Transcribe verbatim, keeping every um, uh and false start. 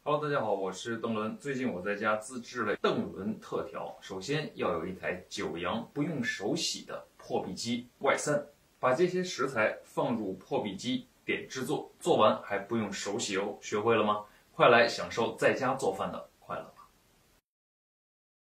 Hello，大家好，我是邓伦。最近我在家自制了邓伦特调。首先要有一台九阳不用手洗的破壁机 Y 三，把这些食材放入破壁机点制作，做完还不用手洗哦。学会了吗？快来享受在家做饭的